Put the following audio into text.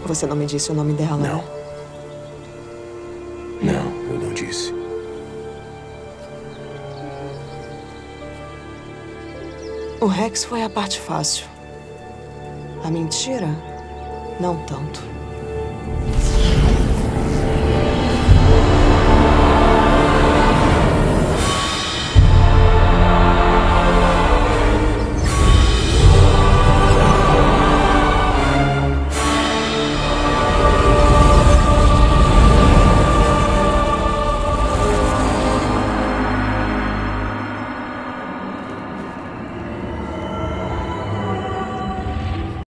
Você não me disse o nome dela, Não. né? Não, eu não disse. O Rex foi a parte fácil. A mentira, não tanto.